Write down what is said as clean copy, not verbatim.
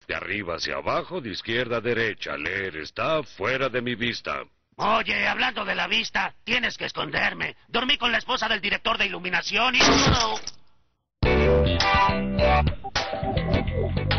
De arriba hacia abajo, de izquierda a derecha. Leer está fuera de mi vista. Oye, hablando de la vista, tienes que esconderme. Dormí con la esposa del director de iluminación y...